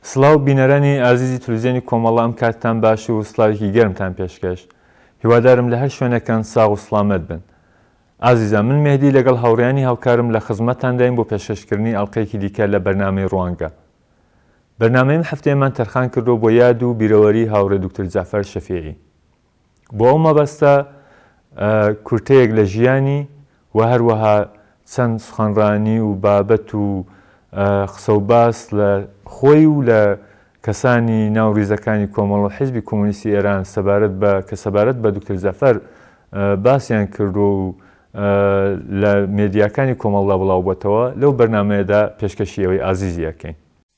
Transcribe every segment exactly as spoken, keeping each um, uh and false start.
سڵاو بینەرانی ئازیزی تلویزیۆنی کۆمەڵە، ئەم کاتتان باشی و سڵاوێکی گەرمتان پێشکەش. هیوادارم لە هەر شوێنەکان ساغ و سڵامەت بن. ئازیزان، من مێهدی لەگەڵ هاوڕێیانی هاوکارم لە خزمەتتانداین بۆ پێشکەشکردنی ئەڵقەیەکی دیکە لە بەرنامەی ڕوانگە. بەرنامەی هەفتەیەمان تەرخان کردو بۆ یاد و بیرەوەری هاوڕێ دوکتۆر جەعفەر شەفیعی. بۆ ئەو مەبەستە کورتەیەک لە ژیانی و هەروەها چەند سخەنڕانی و بابەت و قسە و باس لە خۆی و لە کەسانی ناوڕیزەکانی کۆمەڵ و حیزبی کۆمونیستی ئێران سەبارەت بە کە سەبارەت بە دوکتۆر جەعفەر باسییان کردو و لە مێدیاکانی کۆمەڵدا بڵاو بۆتەوە. لەو بەرنامەیەدا پێشکەشی ئەوەی ئازیزی یەکەین.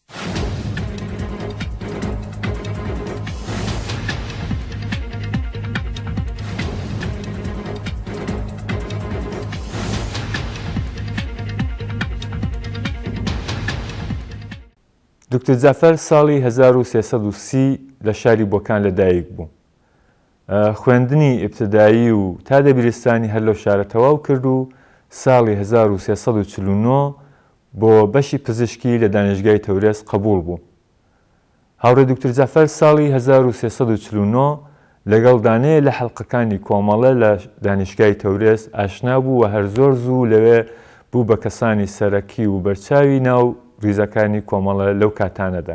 دوکتۆر جەعفەر ساڵی هەزار و سێسەد و سی لە شاری بۆکان لەدایک بوو. خوێندنی ئیبتدایی و تا دەبیرستانی هەر لەو شارە تەواو کرد و ساڵی هەزار و سێسەد و چل و نۆ بۆ بەشی پزیشکی لە دانیشگای تەورێز قبوڵ بوو. هاوڕێ دوکتۆر جەعفەر ساڵی هەزار و سێسەد و چل و نۆ لەگەڵ دانەیە لە حەڵقەکانی کۆمەڵە لە دانیشگای تەورێز ئاشنا بوو و هەر زۆر زوو لەوێ بوو بە کەسانی سەرەکی و بەرچاوی ناو ڕیزەکانی کۆمەڵە لەو کاتانەدا.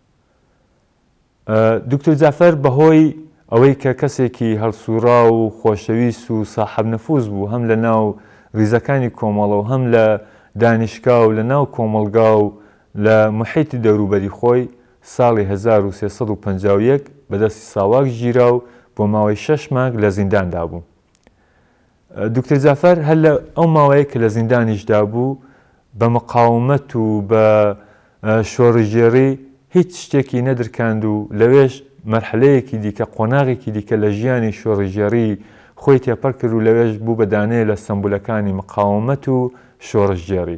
دوکتۆر جەعفەر بەهۆی ئەوەی کە کەسێکی هەڵسوورا و خۆشەویست و ساحەب نەفوز بوو، هەم لە ناو ڕیزەکانی کۆمەڵە و هەم لە دانیشگا و لە ناو کۆمەڵگا و لە محیتی دەوروبەری خۆی، ساڵی هەزار و سێسەد و پەنجا و یەک بەدەستی ساواک ژیرا و بۆ ماوەی شەش مانگ لە زینداندا بوو. دوکتۆر جەعفەر هەر لە ئەو ماوەیە کە لە زیندانیشدا بوو بە مقاومەت و بە شۆڕژێڕی هیچ شتێکی نەدرکاند و لەوێش مەرحلەیەکی دیکە قۆناغێکی دیکە لە ژیانی شۆڕژێڕی خۆی تێپەر کرد و لەوێش بوو بە دانەیە لە سمبولەکانی مقاومەت و شۆڕژێڕی.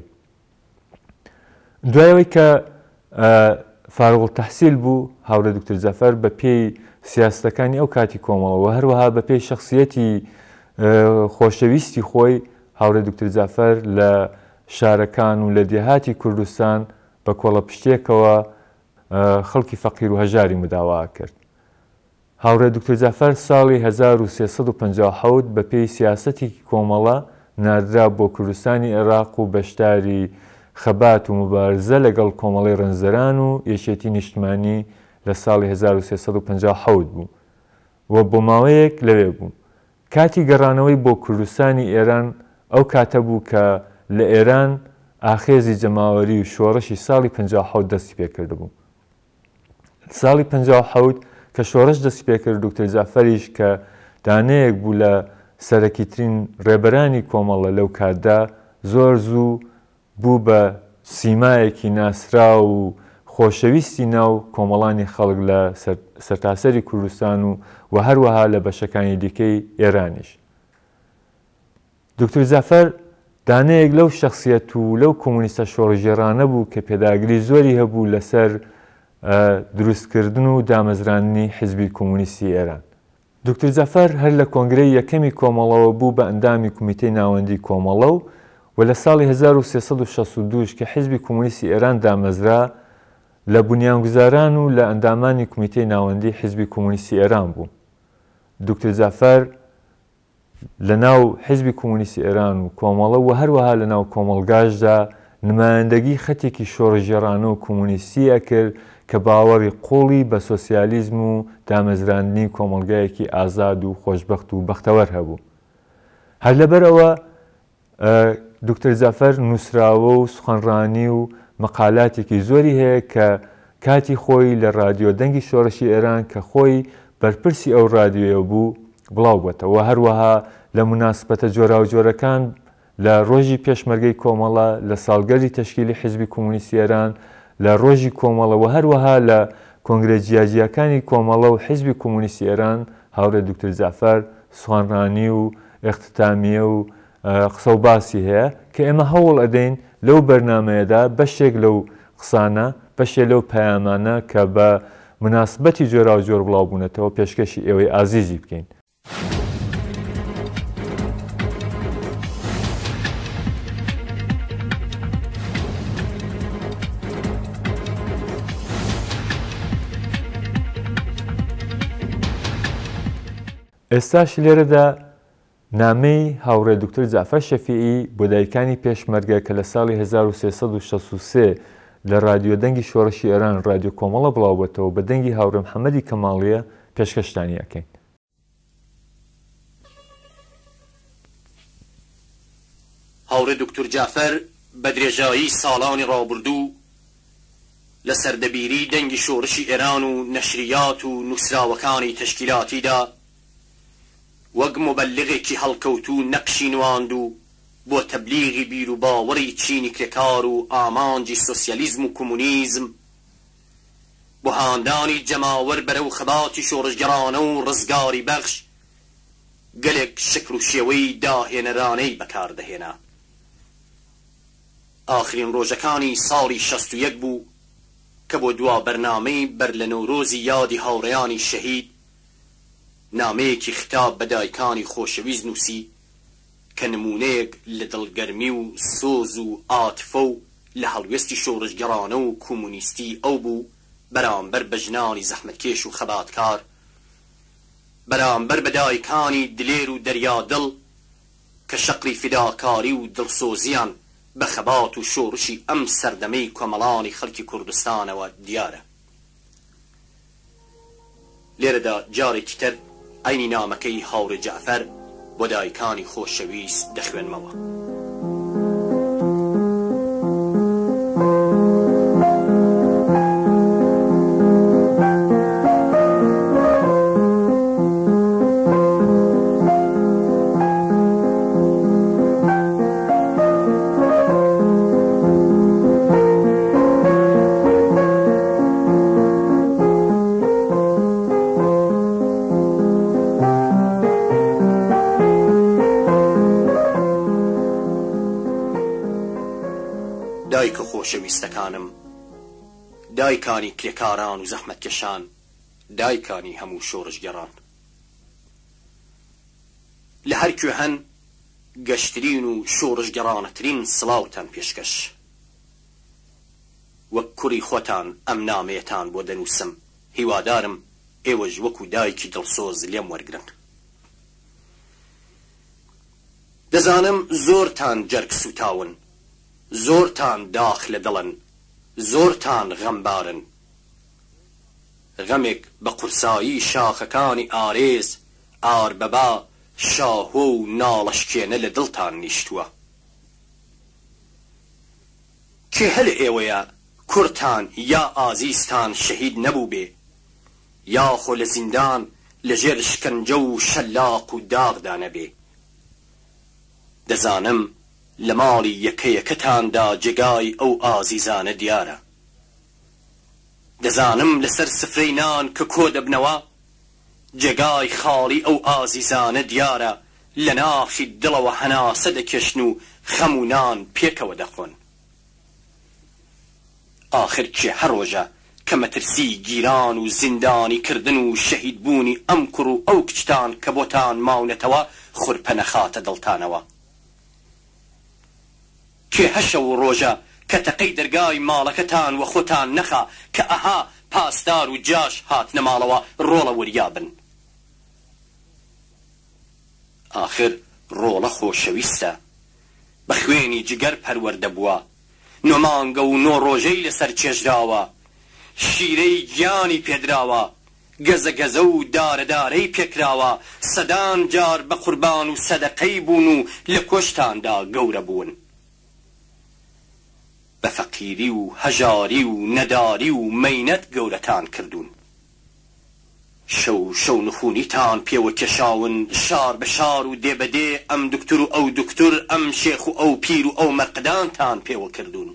دوایەوەی کە فارغولتەحسیل بوو، هاوڕێ دوکتۆر جەعفەر بە پێی سیاسەتەکانی ئەو کاتی کۆمەڵەوە هەروەها بە پێی شەخسیەتی خۆشەویستی خۆی، هاوڕێ دوکتۆر جەعفەر لە شارەکان و لە دێهاتی کوردستان بە کۆڵە پشتێکەوە خەڵکی فەقیر و هەژاری مداوا کرد. هاوڕێ دوکتۆر جەعفەر ساڵی هەزار و سێسەد و پەنجا و حەوت بە پێی سیاسەتی کۆمەڵە ناردرا بۆ کوردستانی عێراق و بەشداری خەبات و مبارزە لەگەڵ کۆمەڵی ڕەنزەران و یەکێتی نیشتمانی لە ساڵی هەزار و سێسەد و پەنجا و حەوت بوو و بۆ ماوەیەک لەوێ بوو. کاتی گەڕانەوەی بۆ کوردستانی ئێران ئەو کاتە بوو کە لە ئێران ئاخێزی جەماوەری و شۆڕشی ساڵی پەنجا و حەوت دەستی پێکرد بوو. ساڵی پەنجا و حەوت کە شۆڕش دەستی پێکرد، دوکتۆر جەعفەریش کە دانەیەک بوو لە سەرەکیترین ڕێبەرانی کۆمەڵە لەو کاتدا، زۆر زوو بوو بە سیمایەکی ناسرا و خۆشەویستی ناو کۆمەڵانی خەڵک لە سەرتاسەری کوردستان و و هەروەها لە بەشەکانی دیکەی ئێرانیش. دوکتۆر جەعفەر دانەیەک لەو شەخسیەت و لەو کۆمونیستە شۆڕژێڕانە بوو کە پێداگری زۆری هەبوو لەسەر دروستکردن و دامەزرانی حیزبی کۆمونیستی ئێران. دوکتۆر جەعفەر هەر لە کۆنگرەی یەکەمی کۆمەڵەوە بوو بە ئەندامی کۆمیتەی ناوەندی کۆمەڵە و و لە ساڵی هەزار و سێسەد و شەست و دوو کە حیزبی کۆمونیستی ئێران دامەزرا، لە بونیانگوزاران و لە ئەندامانی کۆمیتەی ناوەندی حیزبی کۆمونیستی ئێران بوو. دوکتۆر جەعفەر لە ناو حیزبی کۆمونیستی ئێران و کۆمەڵە و هەروەها لە ناو کۆمەڵگاشدا نمایەندەگی خەتێکی شۆڕژێڕانە و کۆمونیستی ئەکرد کە باوەڕی قوڵی بە سۆسیالیزم و دامەزراندنی کۆمەڵگایەکی ئازاد و خۆشبەخت و بەختەوەر هەبوو. هەر لەبەرەوە دوکتۆر جەعفەر نووسراوە و سخەنڕانی و مەقالاتێکی زۆری هەیە کە کاتی خۆی لە رادیۆ دەنگی شۆڕشی ئێران کە خۆی بەرپرسی ئەو رادیۆیە بوو بڵاو بێتەوە. هەروەها لە موناسبەتە جۆرا و جۆرەکان لە ڕۆژی پێشمەرگەی کۆمەڵە، لە ساڵگەری تەشکیلی حیزبی کۆمونیستی ئێران، لە ڕۆژی کۆمەڵە و هەروەها لە کۆنگرە جیاجیەکانی کۆمەڵە و حیزبی کۆمونیستی ئێران هاوڕێ دوکتۆر جەعفەر سخەنڕانی و ئێختتامیە و قسە و باسی هەیە کە ئێمە هەوڵ ئەدەین لەو بەرنامەیەدا بەشێک لەو قسانە، بەشێک لەو پەیامانە کە بە مناسبەتی جۆرا و جۆر بڵاو بوونەتەوە پێشکەشی ئێوەی ئازیزی بکەین. ئێستاش لێرەدا نامەی هاوڕێ دکتۆر جەعفەر شەفیعی بۆ دایکانی پێشمەرگە کە لە ساڵی هەزار و سێسەد و شەست و سێ لە رادیۆ دەنگی شۆڕشی ئێران رادیۆ کۆمەڵە بڵاوبێتەوە بە دەنگی هاوڕێ محەممەدی کەماڵیە پێشکەشتانی ئەکەین. هاوڕێ دکتۆر جەعفەر بە درێژایی ساڵانی ڕابردوو لە سەردەبیری دەنگی شۆڕشی ئێران و نەشریات و نووسراوەکانی تەشکیلاتیدا وەک مبەلغێکی هەڵکەوتوو نەقشی نواند و بۆ تەبلیغی بیر و باوەڕی چینی کرێکار و ئامانجی سۆسیالیزم و کۆمونیزم بۆ هاندانی جەماوەر بەرەو خەباتی شۆڕشگەرانە و ڕزگاری بەخش گەلێک شکل و شێوەی داهێنەرانەی بەکاردەهێنا. ئاخرین ڕۆژەکانی ساڵی شەست و یەک بوو کە بۆ دوا بەرنامەی بەر لە نەورۆزی یادی هاوڕێیانی شەهید نامەیەکی ختاب بە دایکانی خۆشەویست نووسی کە نمونەیەک لە دڵگەرمی و سۆز و ئاتفە و لە هەڵوێستی شۆڕشگەرانە و کۆمونیستی ئەو بوو بەرامبەر بە ژنانی زەحمەتکێش و خەباتکار، بەرامبەر بە دایکانی دلێر و دەریادڵ کە شەقری فیداکاری و دڵسۆزیان بە خەبات و شۆڕشی ئەم سەردەمەی کۆمەڵانی خەڵکی کوردستانەوە دیارە. لێرەدا جارێکی تر ئەینی نامەکەی هاوڕێ جەعفەر بۆ دایکانی خۆشەویست دەخوێنمەوە. دایکە خۆشەویستەکانم، دایکانی کرێکاران و زەحمەتکێشان، دایکانی هەموو شۆڕشگەران، لە هەر کوێ هەن گەشترین و شۆڕشگەرانەترین سڵاوتان پێشکەش. وەک کوڕی خۆتان ئەم نامەیەتان بۆ دەنووسم، هیوادارم ئێوەش وەکو دایکی دڵسۆز لێم وەرگرن. دەزانم زۆرتان جەرگ سوتاون، زۆرتان داخ لە دڵن، زۆرتان غەمبارن. غەمێک بە قورسایی شاخەکانی ئارێز، ئاربەبا، شاهۆ و ناڵەشکێنە لە دڵتان نیشتووە. کێ هەلە ئێوەیە کورتان یا ئازیزتان شەهید نەبوو بێ، یاخۆ لە زیندان لەژێر شکنجە و شەلاق و داغدا نەبێ. دەزانم لە ماڵی یەکە یەکەتاندا جێگای ئەو ئازیزانە دیارە. دەزانم لەسەر سفرەی نان کە کۆ دەبنەوە جێگای خاڵی ئەو ئازیزانە دیارە، لە ناخی دڵەوە هەناسە دەکێشن و خەم و نان پێکەوە دەخۆن. ئاخر کێ هەر ڕۆژە کە مەترسی گیران و زیندانی کردن و شەهیدبوونی ئەم کوڕ و ئەو کچتان کە بۆتان ماونەتەوە خورپە نەخاتە دڵتانەوە. کێ هەشە و ڕۆژە کە تەقەی دەرگای ماڵەکەتان وە خۆتان نەخا کە ئەها پاسدار و جاش هاتنە ماڵەوە ڕۆڵە وریابن. ئاخر ڕۆڵە خۆشەویستە، بە خوێنی جگەر پەروەردە بووە، نۆمانگە و نۆ ڕۆژەی لەسەر چێژراوە، شیرەی گیانی پێدراوە، گەزە گەزە و دارەدارەی پێکراوە، سەدان جار بە قوربان و سەدەقەی بوون و لە کۆشتاندا گەورە بوون. بە فەقیری و هەژاری و نەداری و مەینەت گەورەتان کردوون. شەو شەو نخونیتان پێوە کێشاون، شار بە شار و دێبەدێ ئەم دکتور و ئەو دکتور، ئەم شێخ و ئەو پیر و ئەو مەرقدانتان پێوە کردوون.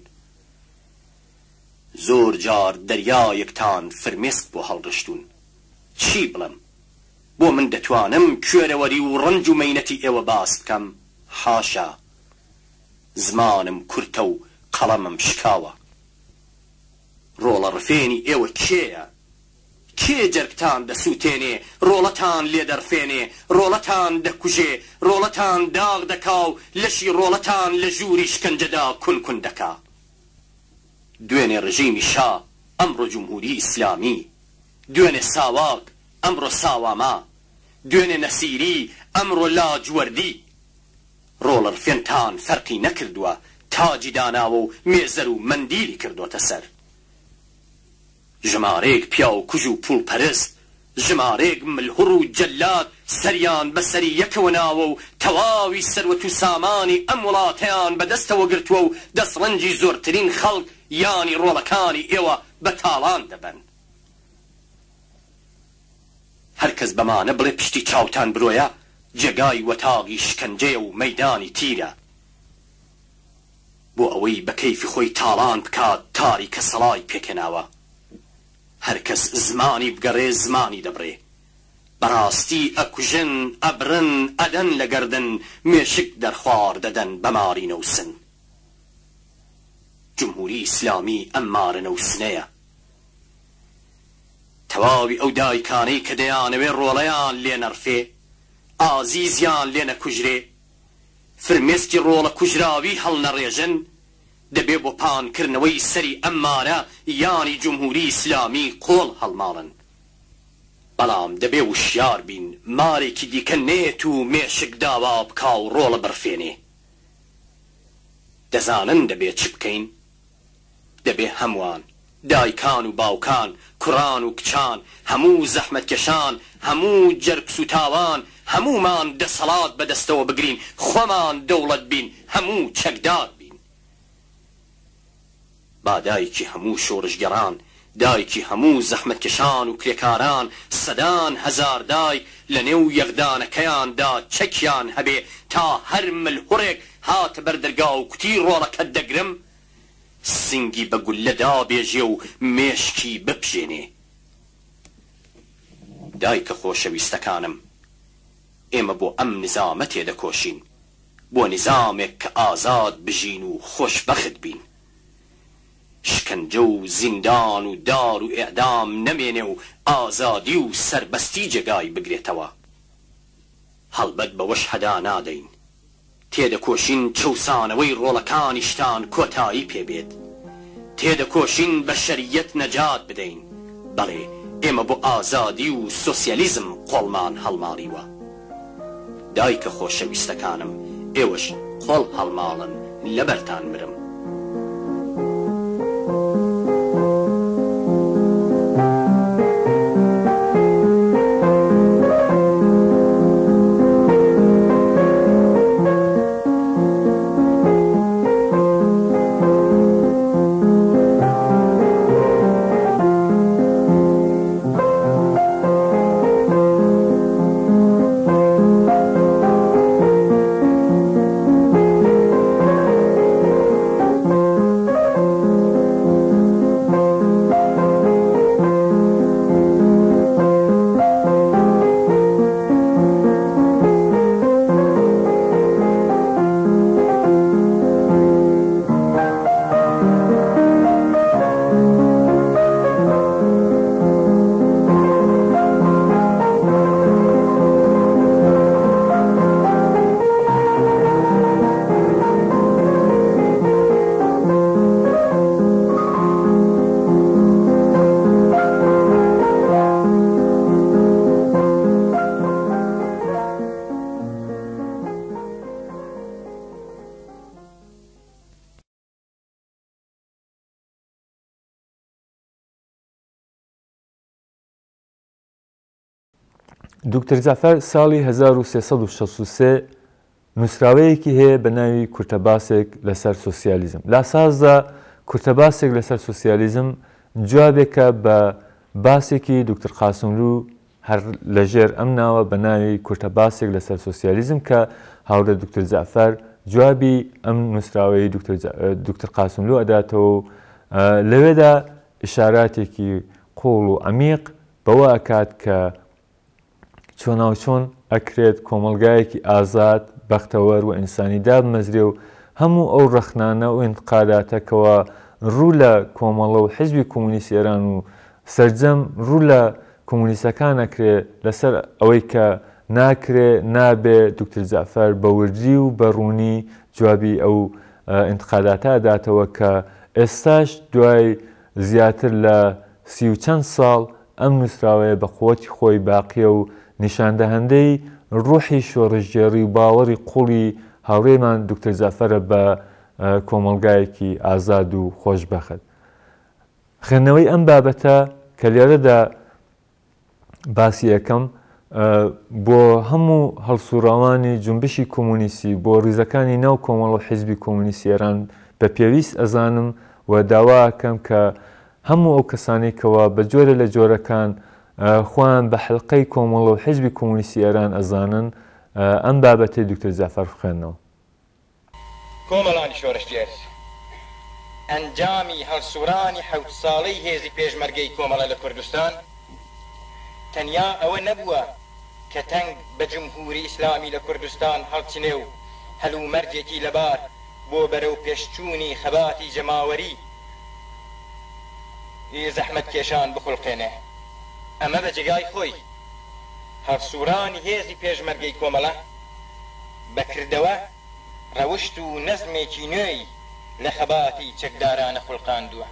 زۆر جار دەریایەکتان فرمێسک بۆ هەڵڕشتون. چی بڵم؟ بۆ من دەتوانم کوێرەوەری و ڕەنج و مەینەتی ئێوە باس بکەم؟ حاشا، زمانم کورتە و قەڵەمم شکاوە. ڕۆڵە ڕفێنی ئێوە کێیە؟ کێ جەرگتان دەسووتێنێ، ڕۆڵەتان لێ دەرفێنێ، ڕۆڵەتان دەکوژێ، ڕۆڵەتان داغ دەکا و لەشی ڕۆڵەتان لە ژووری شکنجەدا کون کون دەکا. دوێنێ ڕژیمی شا ئەمڕۆ جومهوری ئیسلامی، دوێنێ ساواک ئەمڕۆ ساواما، دوێنێ نەسیری ئەمڕۆ لاجوەردی ڕۆڵەر فێنتان فەرقی نەکردووە تاجی داناوە و مێزەر و مەندیلی کردوتە سەر ژمارەیەک پیا و کوژ و پوڵپەرست ژمارەیەک ملهوڕ و جەلات سەریان بەسەری یەکەوە ناوە و تەواوی سەروەت و سامانی ئەم وڵاتەیان بەدەستەوە گرتووە و دەستڕەنجی زۆرترین خەڵک یانی ڕۆڵەکانی ئێوە بە تاڵان دەبەن هەرکەس بەمانە بڵێ پشتی چاوتان برۆیە جێگای وەتاغی شکنجەیە و مەیدانی تیرە بۆ ئەوەی بە کەیفی خۆی تاڵان بکات تاری کە سەڵای پێکەناوە هەرکەس زمانی بگەڕێ زمانی دەبڕێ بەڕاستی ئەکوژن ئەبرن ئەدەن لە گەردن مێشک دەرخوار دەدەن بەماری نەوسن جمهوری ئیسلامی ئەممارە نەوسنەیە تەواوی ئەو دایکانەی کە دەیانەوێ ڕۆڵەیان لێ نەرفێ ئازیزیان لێ نەکوژرێ فرمێسکی ڕۆڵە کوژراوی هەڵنەڕێژن دەبێ بۆ پانکردنەوەی سەری ئەممارە یانی جمهوری ئیسلامی قۆڵ هەڵماڵن بەڵام دەبێ وشیار بین مارێکی دیکە نێت و مێشک داوا بکا و ڕۆڵە بەرفێنێ دەزانن دەبێ چ بکەین دەبێ هەمووان دایکان و باوکان کوڕان و کچان هەموو زەحمەتکێشان هەموو جەرگس و تاوان هەموومان دەسەڵات بەدەستەوە بگرین خۆمان دەوڵەت بین هەموو چەکدار بین با دایکی هەموو شۆڕشگەڕان دایکی هەموو زەحمەتکێشان و کرێکاران سەدان هەزار دای لە نێو یەغدانەکەیاندا چەکیان هەبێ تا هەر ملهوڕێک هاتە بەر دەرگا و کوتی ڕۆڵەکەت دەگرم سنگی بە گولە دابێژێ و مێشکی بپژێنێ دایکە خۆشەویستەکانم ئێمە بۆ ئەم نظامە تێدەکۆشین بۆ نظامێک کە ئازاد بژین و خۆشبەخت بین شکنجە و زیندان و دار و ئێعدام نەمێنێ و ئازادی و سەربەستی جێگای بگرێتەوە هەڵبەت بەوەش هەدا نادەین تێدەکۆشین چەوسانەوەی ڕۆڵەکانیشتان کۆتایی پێبێت تێدەکۆشین بە شەریەت نەجات بدەین بەڵێ ئێمە بۆ ئازادی و سۆسیالیزم قۆڵمان هەڵماڵیوە دایکە خۆشەویستەکانم ئێوەش قۆڵ هەڵماڵن لەبەرتان مرم دکتۆر زەفەر ساڵی هەزار و سێسەد و شەست و سێ نووسراوەیەکی هەیە بە ناوی کورتەباسێک لەسەر سۆسیالیزم. لاسازدا کورتەباسێک لەسەر سۆسیالیزم جوابێکە بە باسێکی دکتۆر قاسملوو هەر لەژێر ئەم ناوە بە ناوی کورتەباسێک لەسەر سۆسیالیزم کە هاوڕێ دکتۆر زەفەر جوابی ئەم نووسراوەی دکتۆر قاسملوو ئەداتەوە و لەوێدا ئشاراتێکی قوڵ و عەمیق بەوە ئەکات کە چۆناوچۆن ئەکرێت کۆمەلگایەکی ئازاد بەختەوەر و ئینسانی دابمەزرێ و هەموو ئەو ڕەخنانە و ئینتقاداتەکەوە ڕوو لە کۆمەڵە و حیزبی کۆمونیستی ئێران و سەرجەم ڕوو لە کۆمونیستەکان ئەکرێ لەسەر ئەوەی کە ناکرێ نابێ دکتۆر زەفەر بە وردی و بەڕوونی جوابی ئەو ئینتقاداتە داتەوە کە ئێستاش دوای زیاتر لە سی و چەند ساڵ ئەم نووسراوەیە بە قووەتی خۆی باقیە و نیشاندەهەندەی ڕوحی شۆڕژگێڕی و باوەڕی قوڵی هاوڕێمان دکتۆر جەعفەرە بە کۆمەڵگایەکی ئازاد و خۆشبەخت. خوێندنەوەی ئەم بابەتە کە لێرەدا باسی یەکەم بۆ هەموو هەڵسوڕاوانی جنبشی کۆمونیستی بۆ ڕیزەکانی ناو کۆمەڵ و حیزبی کۆمونیستی ئێران بە پێویست ئەزانم و داواکەم کە هەموو ئەو کەسانێکەوە بە جۆرە لە جۆرەکان خۆیان بە حلقەی کۆمەڵ و حیزبی کۆمونیستی ئێران ئەزانن ئەم بابەتی دکتۆر جەعفەر بخوێنەوە. کۆمەڵانی شۆڕشتێر ئەنجامی هەڵسوورانی حەوت ساڵەی هێزی پێشمەرگەی کۆمەڵە لە کوردستان تەنیا ئەوە نەبووە کە تەنگ بە جمهوری ئیسلامی لە کوردستان هەڵچنێ و هەلوو مەرجێکی لەبار بۆ بەرەو پێشچوونی خەباتی جەماوەری زەحمەت کێشان بخڵقێنێ. ئەمە بە جێگای خۆی هەڵسوورانی هێزی پێشمەرگەی کۆمەڵە بەکردەوە ڕەوشت و نەزمێکی نوێی لە خەباتی چەکدارانە خوڵقاندووە.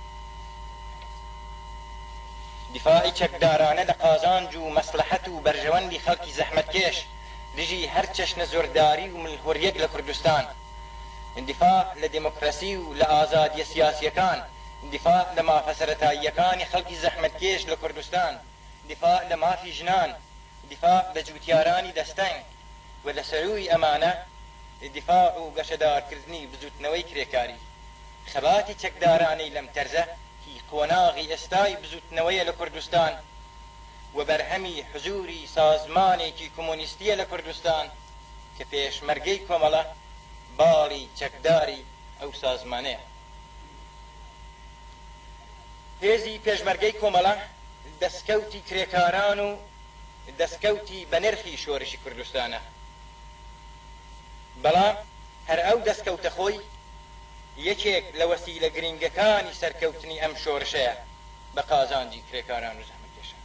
دیفاعی چەکدارانە لە قازانج و مەسلحەت و بەرژەوەندی خەڵکی زەحمەتکێش دژی هەر چەشنە زۆرداری و ملهوریەک لە کوردستان، دیفاع لە دموکراسی و لە ئازادیە سیاسیەکان، دیفاع لە مافە سەرەتاییەکانی خەڵکی زەحمەتکێش لە کوردستان، دیفاع لە مافی ژنان، دیفاع لە جوتیارانی دەستەنگ و لە سەرووی ئەمانە دیفاع و گەشەدارکردنی بزوتنەوەی کرێکاری. خەباتی چەکدارانەی لەم تەرزە هی قۆناغی ئێستای بزوتنەوەیە لە کوردستان و بەرهەمی حزوری سازمانێکی کۆمۆنیستیە لە کوردستان کە پێشمەرگەی کۆمەڵە باڵی چەکداری ئەو سازمانەیە. هێزی پێشمەرگەی کۆمەڵە دەستکەوتی کرێکاران و دەستکەوتی بە نرخی شۆڕشی کوردستانە، بەڵام هەر ئەو دەستکەوتە خۆی یەکێک لە وەسیلە گرنگەکانی سەرکەوتنی ئەم شۆڕشەیە بە قازانجی کرێکاران و زەحمەتکێشان.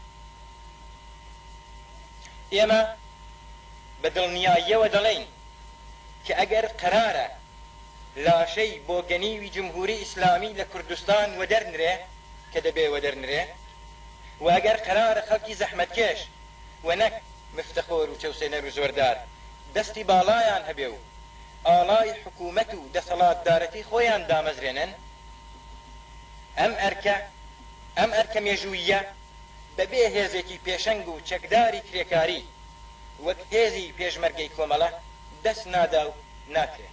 ئێمە بە دڵنیاییەوە دەڵێین کە ئەگەر قەرارە لاشەی بۆ گەنیوی جمهوری ئیسلامی لە کوردستان وەدەرنرێ کە دەبێ وەدەرنرێ، و ئەگەر قەرارە خەڵکی زەحمەتکێش و نەک مفتەخۆر و چەوسێنەر و زۆردار دەستی باڵایان هەبێ و ئاڵای حکوومەت و دەسەڵاتدارەتی خۆیان دامەزرێنن، ئەم ئەرکە ئەم ئەرکە مێژوویە بەبێ هێزێکی پێشەنگ و چەکداری کرێکاری وەک هێزی پێشمەرگەی کۆمەڵە دەست نادا و ناکرێت.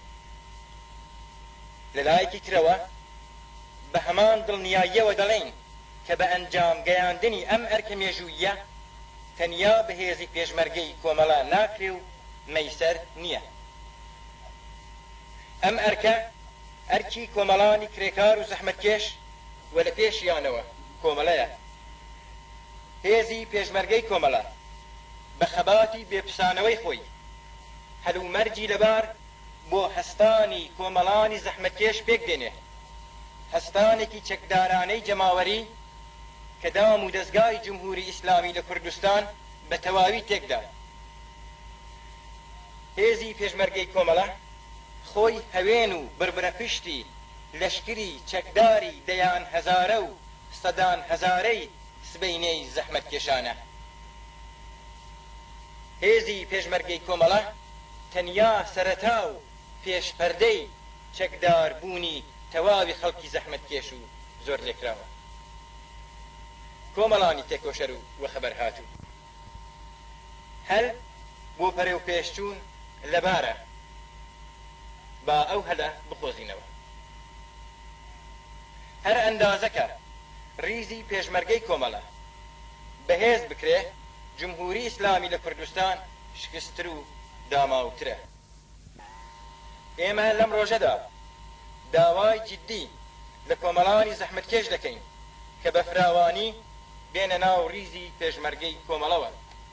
لە لایەکی ترەوە بە هەمان دڵنیاییەوە دەڵێن کە بە ئەنجام گەیاندنی ئەم ئەرکە مێژوویە تەنیا بە هێزی پێشمەرگەی کۆمەڵە ناکرێ و مەیسەر نییە. ئەم ئەرکە ئەرکی کۆمەڵانی کرێکار و زەحمەتکێش و لە پێشیانەوە کۆمەڵەیە. هێزی پێشمەرگەی کۆمەڵە بە خەباتی بێپسانەوەی خۆی هەلوو مەرجی لەبار بۆ هەستانی کۆمەڵانی زەحمەتکێش پێک دێنێ، هەستانێکی چەکدارانەی جەماوەری کە دام و دەستگای جمهوری ئیسلامی لە کوردستان بە تەواوی تێکدا. هێزی پێشمەرگەی کۆمەڵە خۆی هەوێن و بربرە پشتی لەشکری چەکداری دەیان هەزارە و سەدان هەزارەی سبەینەی زەحمەتکێشانە. هێزی پێشمەرگەی کۆمەڵە تەنیا سەرەتا و پێشپەردەی چەکداربوونی تەواوی خەڵکی زەحمەتکێش و زۆر لێکراوە. کۆمەڵانی تێکۆشەر و وەخەبەر هاتوو هەر بۆ پەرێ و پێشچوون لەبارە با ئەو هەلە بخۆزینەوە. هەر ئەندازەکە ریزی پێشمەرگەی کۆمەڵە بەهێز بکرێ جمهوری ئیسلامی لە کوردستان شکستتر و داماوترە. ئێمە لەم ڕۆژەدا داوای جددی لە کۆمەڵانی زەحمەتکێش دەکەین کە بە فراوانی بێنە ناو ریزی پێشمەرگەی کۆمەڵەوە.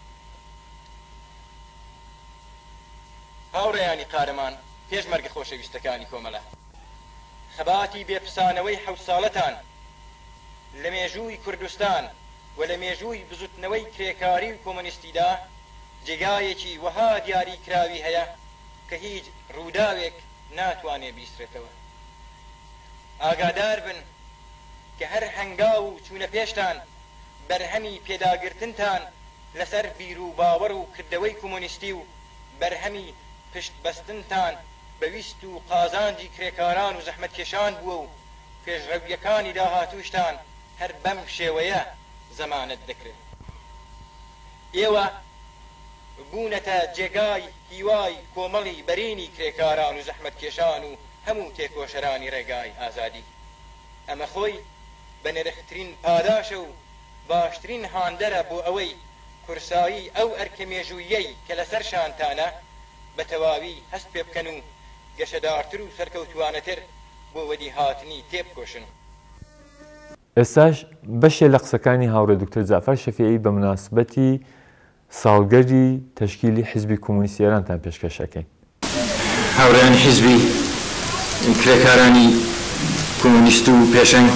هاوڕێیانی قارەمان پێشمەرگە خۆشەویستەکانی کۆمەڵە، خەباتی بێپسانەوەی حەوت ساڵەتان لە مێژووی کوردستان و لە مێژووی بزوتنەوەی کرێکاری و کۆمۆنیستیدا جێگایەکی وەها دیاری کراوی هەیە کە هیچ ڕووداوێک ناتوانێ بیسترێتەوە. ئاگادار بن کە هەر هەنگاو و چوونە پێشتان بەرهەمی پێداگرتنتان لەسەر بیر و باوەڕ و کردەوەی کۆمۆنیستی و بەرهەمی پشت بەستنتان بەویست و قازانجی کرێکاران و زەحمەتکێشان بووە و پێشڕەویەکانی داهاتووشتان هەر بەم شێوەیە زەمانەت دەکرێت. ئێوە بوونەتە جێگای هیوای کۆمەڵی بەرینی کرێکاران و زەحمەتکێشان و هەموو تێکۆشەرانی ڕێگای ئازادی. ئەمە خۆی بە نرخترین پاداشە و باشترین هاندەرە بۆ ئەوەی کورسایی ئەو ئەرکەمێژوویەی کە لەسەر شانتانە بە تەواوی هەست پێ بکەن و گەشەدارتر و سەرکەوتوانەتر بۆ وەدی هاتنی تێبکۆشن. ئێستاش بەشێ لە قسەکانی هاوڕێ دکتۆر جعفەر شەفیعی بە مناسبەتی ساڵگەری تەشکیلی حیزبی کۆمۆنیستی ئێرانتان پێشکەشەکەین. هاوڕێیان حیزبی کرێکارانی کۆمۆنیست و پێشەنگ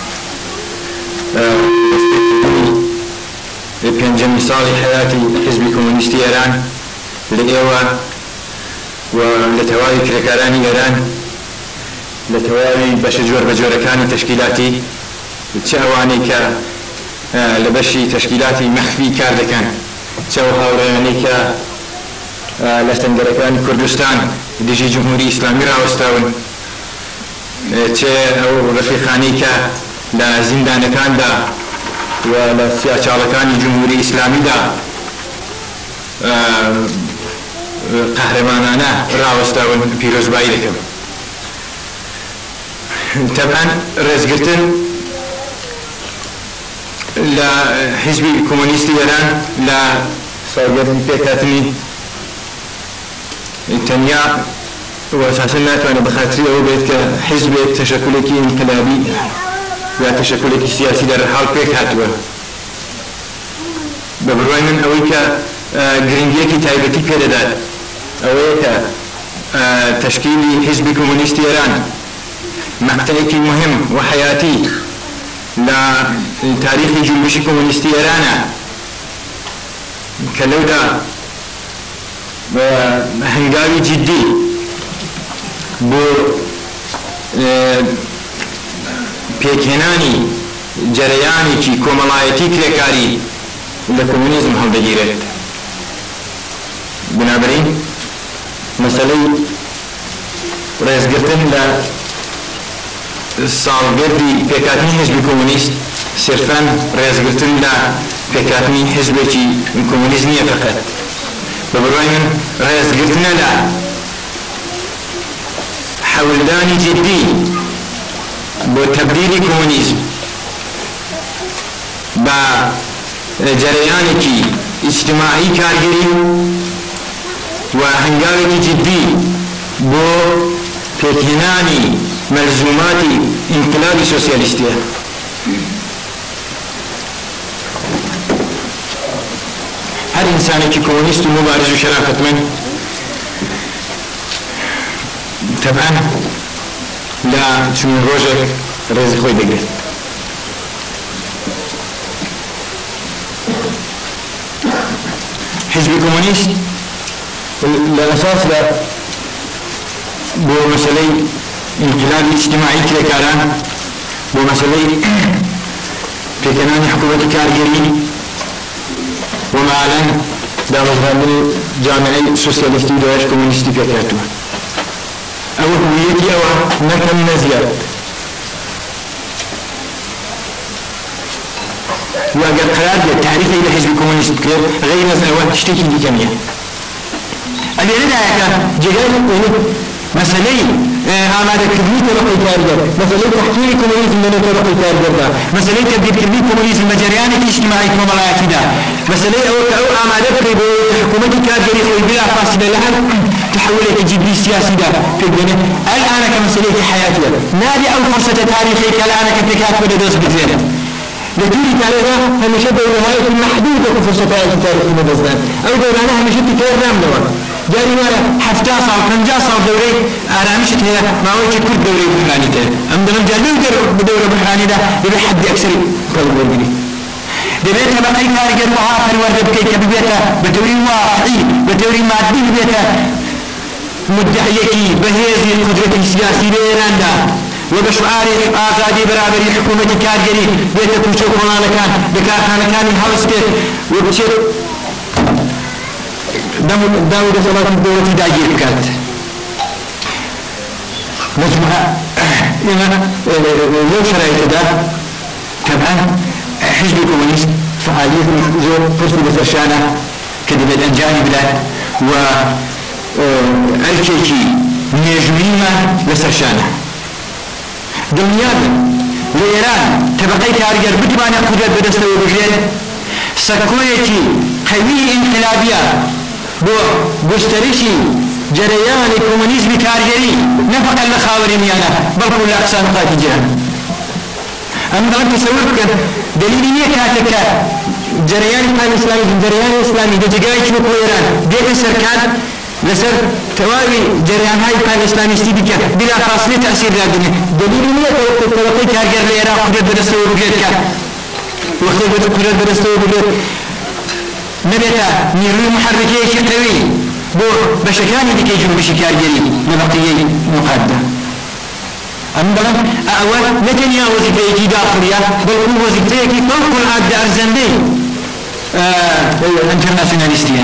پێنجەمی ساڵی حیاتی حیزبی کۆمۆنیستی ئێران لە ئێوە و لە تەواوی کرێکارانی ئێران لە تەواوی بەشە جۆر بە جۆرەکانی تەشکیلاتی چه ئەوانەی کە لە بەشی تەشکیلاتی مەخفی کار دەکەن، چه ئەو هاوڕێیانەی کە لە سەنگەرەکانی کوردستان دژی جمهوری ئیسلامی ڕاوەستاون، چه ئەو ڕەفیقانەی کە لە زیندانەکاندا و لە سیاچاڵەکانی جمهوری ئیسلامیدا قەهرەمانانە ڕاوەستاون پیرۆزبایی دەکەن. تەبعاً ڕێزگرتن لە حیزبی کۆمۆنیستی ئێران لە ساڵگەری پێکهاتنی تەنیا و ئەساساً ناتوانێت بەخاتری ئەوە بێت کە حیزبێک تەشەکولێکی ئینقلابی یا تەشەکولێکی سیاسی دەرحاڵ پێک هاتووە. بە بڕوای من ئەوەی کە گرنگیەکی تایبەتی پێدەدات ئەوەیە کە تەشکیلی حیزبی کۆمۆنیستی ئێران مەقطعێکی مهم و حیاتی لە تاریخی جنبشی کۆمۆنیستی ئێرانە کە لەودا هەنگاوی جدی بۆ پێکهێنانی جەرەیانێکی کۆمەڵایەتی کرێکاری لە کۆمۆنیزم هەڵدەگیرێت. بنابراین مەسەلەی ڕێزگرتن لە ساڵگەردی پێکهاتنی حیزبی کۆمۆنیست صرفاً ڕێزگرتن لە پێکهاتنی حیزبێکی کۆمۆنیست نییە فەقەت، بە بڕوای من ڕێزگرتنە لە حەولدانی جدی بۆ تەبدیلی کۆمۆنیزم بە جەرەیانێکی ئیجتیماعی کارگەری و هەنگاوێکی جدی بۆ پێکهێنانی مەلزوماتی ئینقلابی سۆسیالیستیە. هەر ئینسانێکی کۆمۆنیست و مبارز و شەرافەتمەند تەبعاً لە چنین ڕۆژێک ڕێزی خۆی دەگرێت. حیزبی کۆمۆنیست لە ئەساس لە بۆ مەسەلەی ئینقلابی اجتماعی کرێکاران، بۆ مەسەلەی پێکهێنانی حکوومەتی کارگەری و ماڵەن دامەزراندنی جامعەی سۆسیالیستی و داعش کۆمۆنیستی پێکهاتووە. ئەوە هویەتی ئەوە نەکەم نەزیاد. و ئەگەر قرار بێت تاریخی لە حیزبی کۆمۆنیست بکرێت غەیر ئەز ئەوە شتێکی دیکە نییە. ئەلێرەدایە کە جێگای مەسەلەی ئامادەکردنی تەبەقەی کارگەر، مەسەلەی تەحقیری کۆمۆنیزم لەنێو تەبەقەی کارگەردا، مەسەلەی تەبدیلکردنی کۆمۆنیزم بە جەریانێکی اجتیماعی کۆمەڵایەتیدا، مەسەلەی ئەوە کە ئەو ئامادە بکرێت بۆ حکوومەتی کارگەری خۆی بلافاصیلە لە هەر تحولێکی جدی سیاسیدا پێبێنێت. ئەلئانە کە مەسەلەیەکی حیاتیە، نابێ ئەو فرسەتە تاریخی کە ئەلئانە کە پێکهاتووە لەدەست بدرێت. لە دووری تاریخدا هەمیشە دەورەهایەکی مەحدودە و فرسەتایەکی تاریخی لەدەستدان. ئەو دەورانە هەمیشە تکرار نامنەوە. جاری وایە هەفتا ساڵ پەنجا ساڵ دەورەی ئارامشت هەیە، ماوەیەکی کورت دەورەی بحرانیت هەیە. ئەم دەڵێم جا لەو دەورە بحرانیدا دەبێت حەدی ئەکسەری پەڵوەرگری، دەبێت تەبەقەی کارگەر وەها پەروەردە بکەیت کە ببێتە بە تەوری واقعی، بە تەوری مادی ببێتە مدعیەکی بەهێزی قودرەتی سیاسی لە ئێراندا و بە شعاری ئازادی بەرابەری حکوومەتی کارگەری بێتە کوچە و کۆڵانەکان، بە کارخانەکانی هەڵستێت و بچێت داود دەسەڵات دەوڵەتی داگیر بکات. مجموعة ئێمە لەو شرایطەدا طبعا حزبی کۆمونیست فعالیەتی زۆر پرسی بەسەرشانە کە دەبێت ئەنجامی بدات و ئەرکێکی مێژوویمان لەسەرشانە. دڵنیابن لە ئێران تەبەقەی کارگەر بتوانێت قودرەت بەدەستەوە بگرێت، سەکۆیەکی قەوی ئینقلابیە بۆ گسترشی جەرەیانی کۆمونیزمی کارگەری نەفەقەت لە خاوەنیانە بەڵکو لە ئەقسا نقاطی جیهان. ئەم دەڵێت تەسەوور بکەن دلیلی نییە کاتێک کە جەرەیانی پان ئیسلامی جەرەیانی ئیسلامی لە جێگایەکی وەکو ئێران دێتە سەرکار لەسەر تەواوی جەریانهای پان ئیسلامیستی بکات بلا فاصلە تەئسیر دادنێت. دلیلی نییە کە تەبەقەی کارگەر لە ئێران قودرەت بەدەستەوە بگرێت کە وەختێ قودرەت بەدەستەوە بگرێت نەبێتە نیروی محرکەیەکی قەوی بۆ بەشەکانی دیکەی جنوبشی کارگەری لە بەقیەی نقاطدا. ئەم دەڵێن ئەوە نەتەنیا وەزیفەیەکی داخلیە بەڵکو وەزیفەیەکی فەوق العادە ئەرزەندەی ئینتەرناسیۆنالیستیە.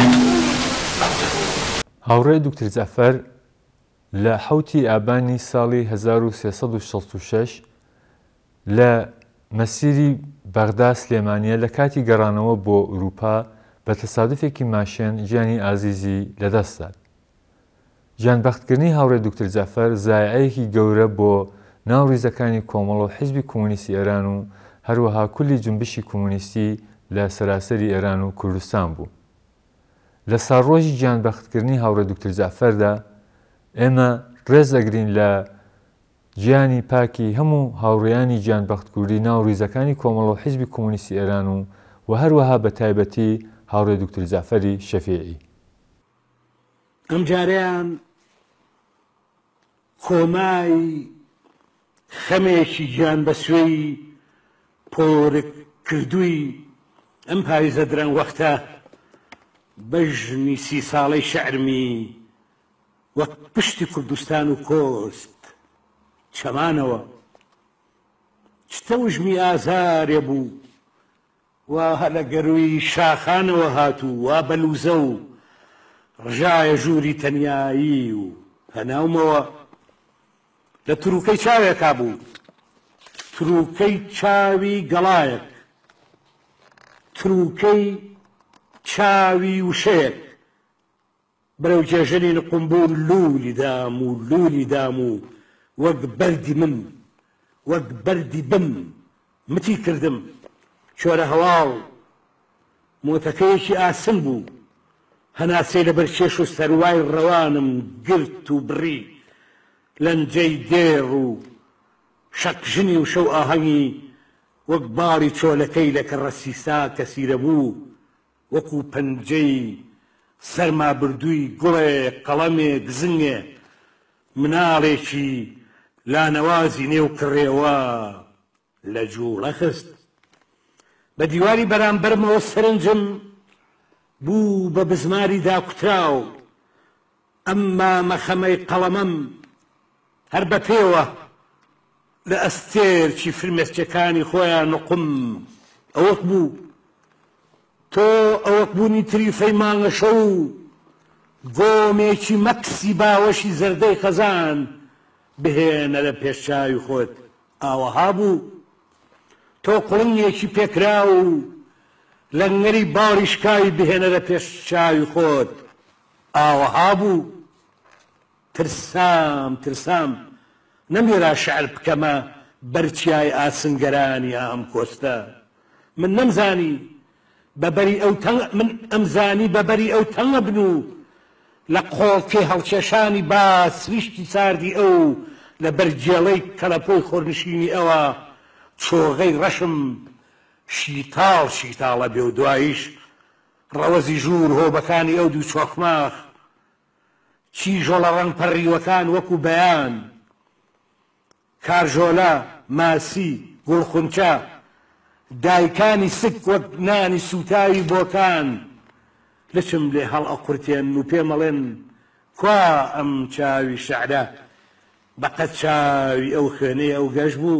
هاوڕێی دوکتەر جەعفەر لە حەوتی ئابانی ساڵی هەزار و سێسەد و شەست و شەش لە مەسیری بەغدا سلێمانیە لە کاتی گەڕانەوە بۆ ئوروپا بە تەسادفێکی ماشێن گیانی ئازیزی لەدەستدا. گیانبەختکردنی هاوڕێی دوکتەر جەعفەر زایعەیەکی گەورە بۆ ناوڕیزەکانی کۆمەڵ و حیزبی کۆمونیستی ئێران و هەروەها کولی جنبشی کۆمونیستی لە سەراسەری ئێران و کوردستان بوو. لە ساڕۆژی گیانبەختکردنی هاوڕێی دوکتەر جەعفەردا ئێمە ڕێز ئەگرین لە گیانی پاکی هەموو هاوڕێیانی گیانبەختکردی ناوڕیزەکانی کۆمەڵ و حیزبی کۆمونیستی ئێران و و هەروەها بە تایبەتی هاوڕێی دوکتەر جەعفەری شەفیعی. ئەم جاریان کۆمای خەمێکی گیان بە سوێی پۆرک کردووی ئەم پاییزە درەنگ وەختە بەژنی سی ساڵەی شەعرمی وەک پشتی کوردستان و کۆست چەمانەوە چتە وژمی ئازارێ بوو وا هەلە گەروی شاخانەوە هاتوو وا بەلوزە و ڕژایە ژووری تەنیایی و هەناومەوە لە تروکەی چاوێکا بوو تروکەی چاوی گەڵایەک تروکەی چاوی وشەیەک بەرەو جێژەنی قمبور لولی دام و لولی دام و وەک بەردی من وەک بەردی بم متی کردم چۆرە هەواڵ مۆتەکەیەکی ئاسن بوو هەناسەی لەبەر چێش و سەروای ڕەوانم گرت و بڕی لەنجەی دێڕ و شەقژنی و شەو ئاهەنگی وەک باڕی چۆلەکەی لە کەڕەسیسا کەسیرە بوو وەکو پەنجەی سەرما بردووی گوڵێ قەڵەمێک زنگێ مناڵێکی لانەوازی نێو کڕێوە لە جوڵە خست بە دیواری بەرامبەرمەوە سەرنجم بوو بە بزماری داکوتراو ئەمما مەخەمەی قەڵەمەم هەر بە پێوە لە ئەستێرکی فرمێسچەکانی خۆیان نقم ئەوەک بوو تۆ ئەوەک بوونی تریفەی مانگە شەو گۆمێکی مەکسی باوەشی زەردەی خەزان بهێنە لە پێشچاوی خۆت ئاوەها بوو تۆ قوڵنگێکی پێکرا و لەنگەری باڕیشکاوی بهێنە لە پێشچاوی خۆت ئاوەها بوو ترسام ترسام نەمێرا شعر بکەمە بەرچیای ئاسنگەرانی ئەم کۆستە من نەمزانی بەبەری ئەو تەنگ من ئەمزانی بەبەری ئەو تەنگە بن و لە قۆڵکێ هەڵکێشانی با سریشتی ساردی ئەو لە بەرجێڵەی کەلەپۆی خۆرنشینی ئەوە چۆغەی ڕەشم شیتاڵ شیتاڵە بێ و دواییش ڕەوەزی ژوور هۆبەکانی ئەو دوو چۆخماخ چیژۆڵە ڕەنگ پەڕیوەکان وەکو بەیان کارژۆلە ماسی گوڵخونچە دایکانی سک وەک نانی سوتاوی بۆکان لەچم لێ هەڵ ئەقورتێن و پێمەڵێن کوا ئەم چاوی شەعرە بەقەت چاوی ئەو خوێنەی ئەو گەش بوو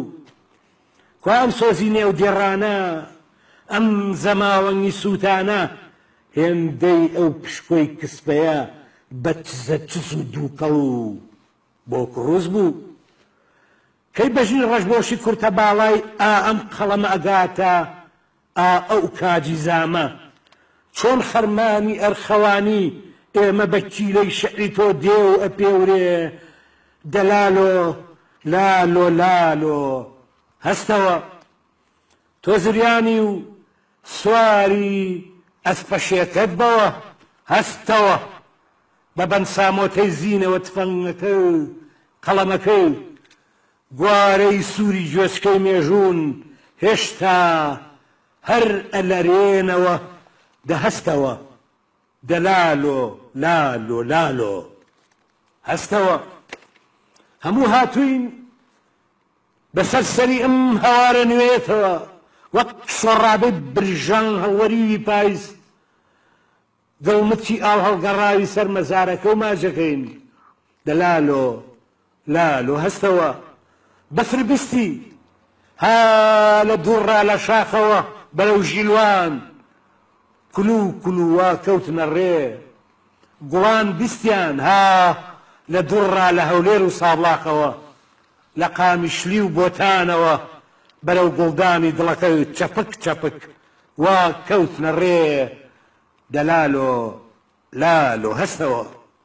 کوا ئەم سۆزی نێو دێڕانە ئەم زەماوەنگی سووتانە هێندەی ئەو پشکۆی کسبەیە بە چزە چز و دووکەڵ و بۆ کڕوز بوو کەی بەژین ڕەشبۆشی کورتە باڵای ئا ئەم قەڵەمە ئەگاتە ئا ئەو کاجی زامە چۆن خەرمانی ئەرخەوانی ئێمە بە کیلەی شعری تۆ دێ و ئەپێورێ دەلالۆ لالۆ لالۆ هەستەوە تۆ زریانی و سواری ئەسپەشێتت بەوە هەستەوە بە بەند سامۆتەی زینەوە تفەنگەکە قەڵەمەکەی گوارەی سووری گوێچکەی مێژوون هێشتا هەر ئەلەرێنەوە دەهەستەوە دەلالۆ لالۆ لالۆ هەستەوە هەموو هاتووین بەسەر سەری ئەم هەوارە نوێتەوە وەک شۆڕابێت برژان هەڵوەریوی پاییز دڵمەتی ئاو هەڵگەڕاوی سەر مەزارەکە و ماجەکەین دەلالۆ لالۆ هەستەوە بەفر بیستی ها لە دووڕا لە شاخەوە بەرەو ژیلوان کلو کلووا کەوتنە ڕێ گوڵان بیستیان ها لە دووڕا لە هەولێر و سابڵاقەوە لە قامی شلی و بۆتانەوە بەرەو گوڵدانی دڵەکە چەپک چەپک وا کەوتنە ڕێ دەلالۆ لالۆ هەستەوە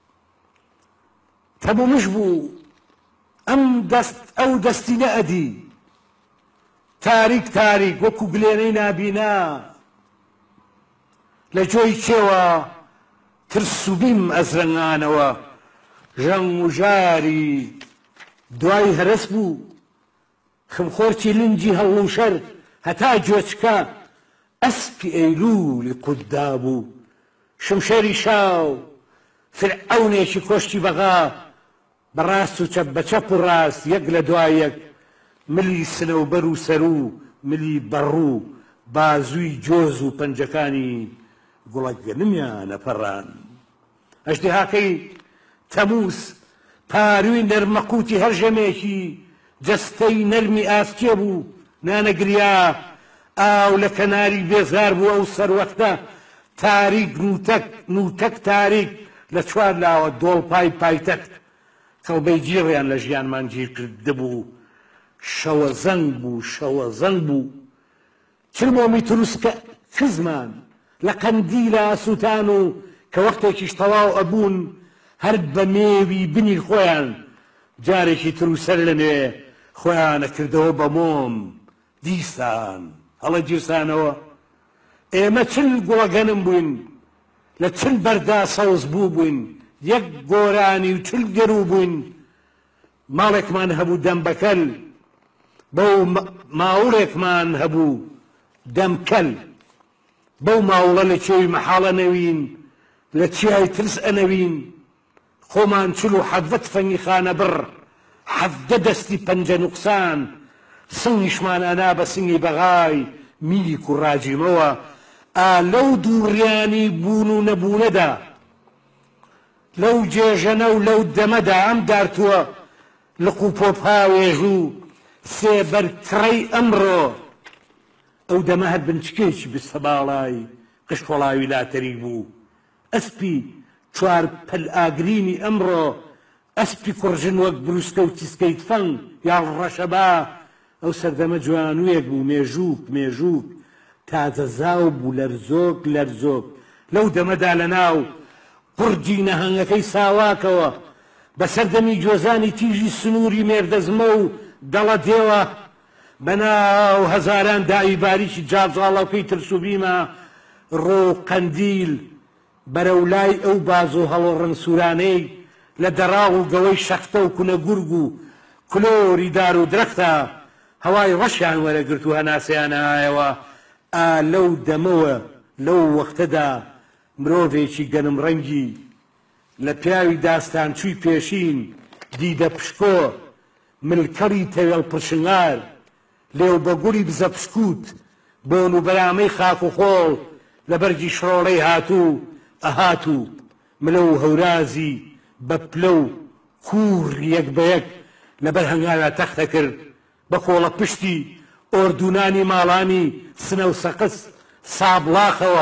تەبوو بوو ئەم دەست ئەو دەستی نەئەدی تاریک تاریک وەکو گلێنەی نابینا لە جۆی کێوە ترس و بیم ئەزرەنگانەوە ژەنگ و ژاری دوای هەرس بوو خمخۆرکی لنجی هەڵوشەر هەتا گوێچکە ئەسپی ئەیلولی قوددا بوو شمشێری شاو فرعەونێکی کۆشتی بەغا بەڕاست و چەپ بە چەپ و ڕاست یەک لە دوای یەک ملی سنەوبەر و سەر و ملی بەڕوو بازووی جۆز و پەنجەکانی گوڵە گەنمیانە پەڕان ئەژدەهاکەی تەمووس پاروی نەرمەقوتی هەر ژەمێکی جەستەی نەرمی ئاستێ بوو نانەگریا ئاو لە کەناری بێزار بوو ئەو سەروەختە تاریک نوتەک نوتەک تاریک لە چوار لاوە دۆڵپای پایتەخت کەڵبەی جیڕیان لە ژیانمان گیر کردبوو شەوە زەنگ بوو شەوە زەنگ بوو چرمۆمی تروسکە کزمان لە قەندیلە سووتان و کە وەختێکیش تەواو ئەبوون هەر بە مێوی بنی خۆیان جارێکی تروسەر لەنوێ خۆیانە کردەوە بە مۆم دیسان هەڵە گیرسانەوە ئێمە چل گوڵەگەنم بووین لە چل بەردا سەوز بوو بووین یەک گۆرانی و چل گەرو بووین ماڵێکمان هەبوو دەمبەکەل بەو ماوڵێکمان هەبوو دەمکەل بەو ماوڵە لە کێوی مەحاڵە نەوین لە چیای ترس ئەنەوین خۆمان چل و حەدڤە تفەنگی خانە بڕ حەدە دەستی پەنجە نوقسان سنگیشمان ئەنا بە سنگی بەغای میلیک و ڕاجیمەوە ئا لەو دووڕیانی بوون و نەبوونەدا لەو جێژەنە و لەو دەمەدا ئەم دارتووە لە قوپۆپاوێژ و سێبەر کڕەی ئەمڕۆ ئەو دەمە هەر بنچکێکی بستە باڵای قشکۆڵاوی لاتەری بوو ئەسپی چوار پەل ئاگرینی ئەمڕۆ ئەسپی کوڕژن وەک بروسکە و تیسکەی تفەنگ یا ڕەشەبا ئەو سەردەمە جوانوویەک بوو مێژووک مێژووک تازە زاو بوو لەرزۆک لەرزۆک لەو دەمەدا لە ناو قورجی نەهەنگەکەی ساواکەوە بە سەردەمی جۆزانی تیژی سنووری مێردەزمە و دەڵە دێوە بەناو هەزاران داوی باریکی جاڵجاڵەکەی ترسوبیمە ڕۆ قەندیل بەرەو لای ئەو باز و هەڵۆ ڕنگ سوورانەی لە دەڕاو و گەوەی شەختە و کونە گورگ و کلۆری دار و درەختە هەوای ڕەشیان وەرەگرت و هەناسەیان ئایەوە ئا لەو دەمەوە لەو وەختەدا مرۆڤێکی گەنم ڕەنگی لە پیاوی داستان چووی پێشین دیدە پشکۆ ملکەڕی تەوێڵ پرشنگار لێو بە گوڵی بزە پشکوت بۆن و بەرامەی خاک و خۆڵ لە بەرگی شڕۆڵەی هاتوو ئەهاتوو ملە و هەورازی بە پلە و کوور یەک بە یەک لەبەر هەنگاوە تەختە کرد بە کۆڵە پشتی ئۆردونانی ماڵانی سنە و سەقس سابڵاخەوە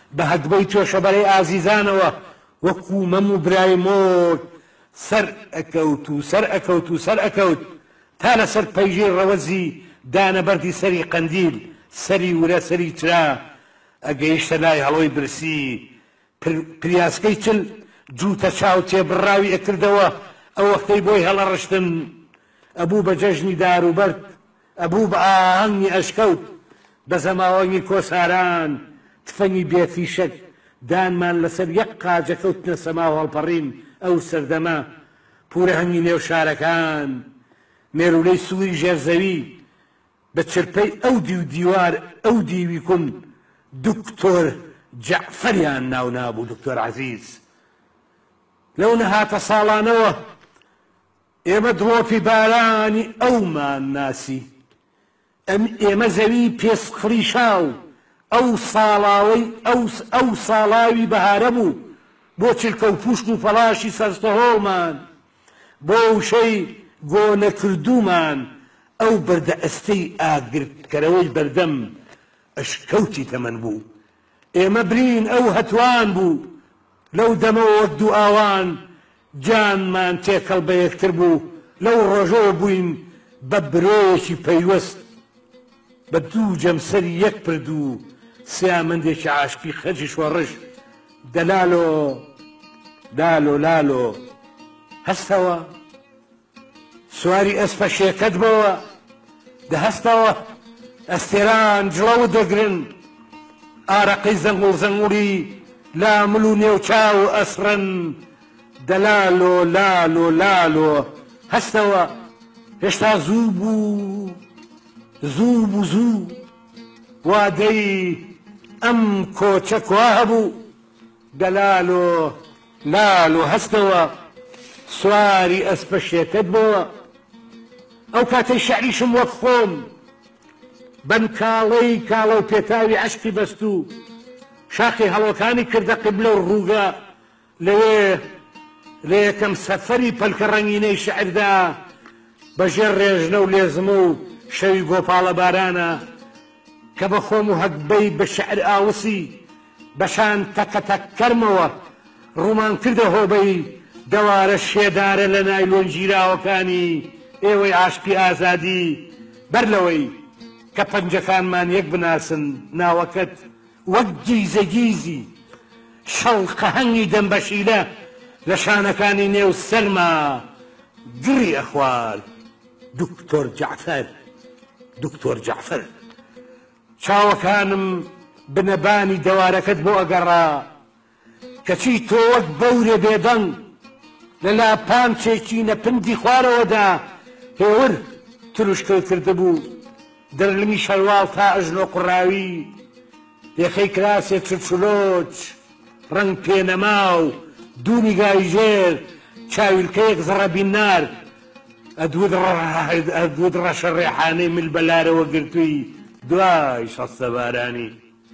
بە هەگبەی تۆشە بەرەی ئازیزانەوە وەکو مەم و برای مۆت سەر ئەکەوت و سەر ئەکەوت و سەر ئەکەوت تا لەسەر پەیژەی ڕەوەزی دانەبەردی سەری قەندیل سەری ورە سەری ترا ئەگەیشتە لای هەڵۆی برسی پریاسکەی چل جووتە چاو تێبڕاوی ئەکردەوە ئەو وەختەی بۆی هەڵەڕشتن ئەبوو بە جەژنی داروبەرد ئەبوو بە ئاهەنگی ئەشکەوت بە زەماوەنگی کۆساران تفەنی بێفیشەک دانمان لەسەر یەک قاجەکەوتنە سەما هەڵپەڕین ئەو سەردەما پورە هەنگی نێو شارەکان مێرولەی سووری ژێرزەوی بە چرپەی ئەو دی و دیوار ئەو دیوی کون دکتۆر جەعفەریان ناو نابوو دکتۆر عەزیز لەو نەهاتە ساڵانەوە ئێمە دڵۆپی بارانی ئەومان ناسی ئێمە زەوی پێسقڕی شاو ئەو ساڵاوەی ئەو ساڵاوی بەهارە بوو بۆ چرکە و پوشک و فەڵاشی سەرستەهۆڵمان بۆ وشەی گۆنەکردومان ئەو بەردە ئەستەی ئاگرکەرەوەی بەردەم ئەشکەوتی تەمەن بوو ئێمە برین ئەو هەتوان بوو لەو دەمەوە وەک دوو ئاوان جانمان تێکەڵ بە یەکتر بوو لەو ڕۆژەوە بووین بە برۆیەکی پەیوەست بە دوو جەمسەری یەک پرد و سیامەندێکی عاشقی خەرجی شۆڕش دەلالۆ لالۆ لالۆ هەستەوە سواری ئەسپە شێکەت بەوە دەهەستەوە ئەستێران جڵەوە دەگرن ئارەقەی زەنگوڵ زەنگوڵی لامل و نێوچاو ئەسڕن دەلالۆ لالۆ لالۆ هەستەوە هێشتا زوو بوو زوو بوو زوو وادەی ئەم کۆچە کوا هەبوو دەلالۆ لالۆ هەستەوە سواری ئەسپە شێکەت بۆوە ئەو کاتەی شەعریشم وەک خۆم بەم کاڵەی کاڵە و پێتاوی عەشقی بەست و شاخی هەڵۆکانی کردە قیبلە و ڕووگە لەوێ لە یەکەم سەفەری پەلکە ڕەنگینەی شەعردا بەژێر ڕێژنە و لێزمە و شەوی گۆپاڵە بارانە کە بە خۆم و هەگبەی بە شەعر ئاوسی بەشان تەکەتەکەرمەوە ڕوومان کردە هۆبەی دەوارە شێدارە لە نایلۆن گیراوەکانی ئێوەی عاشقی ئازادی بەر لەوەی کە پەنجەکانمان یەک بناسن ناوەکەت وەک گیزە گیزی شەڵقە هەنگی دەمبەشیلە لە شانەکانی نێو سەرما گڕی ئەخوار دکتۆر جەعفەر دکتۆر جەعفەر چاوەکانم بنەبانی دەوارەکەت بۆ ئەگەڕا کەچی تۆ وەک بەورێ بێدەنگ لە لاپانچێکی نەپندی خوارەوەدا هێور تروشکە کردبوو دەرلمی شەلواڵ تا ئەژنۆ قوڕاوی یەخەی کراسێ چرچلۆچ ڕەنگ پێنەما و دوونی گایژێر چاویلکەیەک زڕەبین نار ئەدوود ڕەشە ڕێحانەی مل بەلارەوە گرتووی دوای شەستە بارانی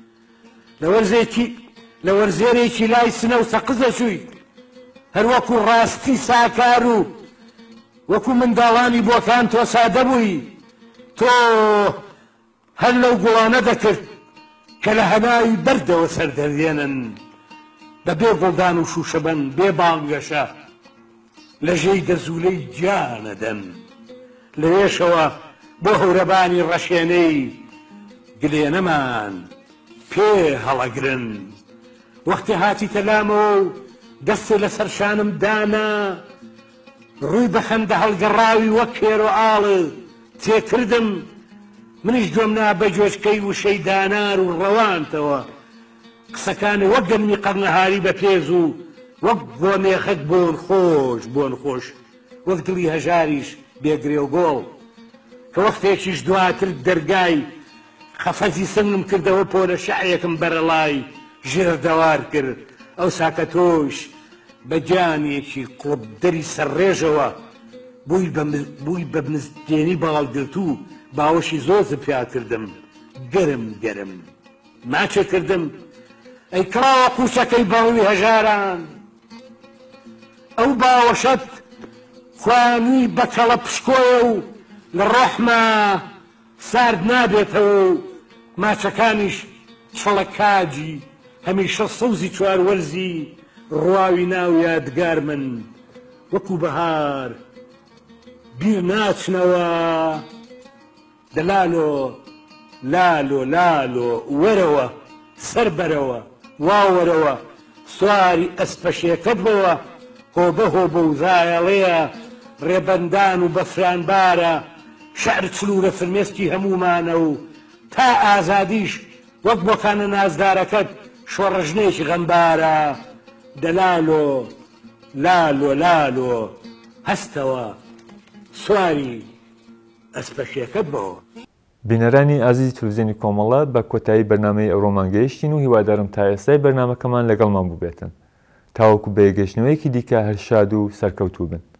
لە وەرزێرێکی لای سنە و سەقزە شووی هەروەکو ڕاستی ساکار و وەکو منداڵانی بۆکان تۆ سادە بووی تۆ هەر لەو گوڵانە دەکرد کە لە هەناوی بەردەوە سەردەردێنن بەبێ گوڵدان و شوشەبەن بێ بانگەشە لە ژێی دەزوولەی گیانەدەن لەوێشەوە بۆ هەورەبانی ڕەشێنەی گلێنەمان پێ هەڵەگرن وەختی هاتیتە لامەوە و دەستێ لەسەر شانم دانا ڕووی بە خەندە هەڵگەڕاوی وەک کێر و ئاڵە تێکردم منیش گوێم نا بە جۆشکەی وشەی دانار و ڕەوانتەوە قسەکانی وەک گەرمی قەرنەهاری بە پێز و وەک گۆمێخەک بۆن خۆش بۆن خۆش وەک دڵی هەژاریش بێگرێ و گۆڵ کە وەختێکیش دواتر دەرگای خەفەزی سنگم کردەوە پۆلە شەعرێکم بەرەڵای ژێر دەوار کرد ئەو ساکە تۆش بە جانێکی قڵبدەری سەرڕێژەوە بووی بە بنزدێنی باڵگرت و باوەشی زۆزە پیا کردم گەرم گەرم ماچێ کردم ئەی کڕاوە قوچەکەی باوی هەژاران ئەو باوەشەت خوانی بەتەڵە پشکۆیە و لە ڕۆحمە سارد نابێتەوە و ماچەکانیش چڵە کاجی هەمیشە سەوزی چواروەرزی ڕواوی ناو یادگار من وەکو بەهار بیر ناچنەوە دەلالۆ لالۆ لالۆ وەرەوە سەر بەرەوە واوەرەوە سواری ئەسپەشێکت بەوە هۆبە هۆبە و زایەڵەیە ڕێبەندان و بەفرانبارە شعر چلوورە فرمێسکی هەمومانە و تا ئازادیش وەک بۆکانە نازدارەکەت شۆڕژنێکی غەمبارە دەلالۆ لالۆ لالۆ هەستەوە سواری ئەسپەشێکت بەوە. بینەرانی ئازیزی تەلەڤیزیۆنی کۆمەڵە بە کۆتایی بەرنامەی ئەوڕۆمان گەیشتین و هیوادارم تا ئێستای بەرنامەکەمان لەگەڵمان بوو بێتن. تاوەکو بەیەگەشتنەوەیەکی دیکە هەر شاد و سەرکەوتوو بن.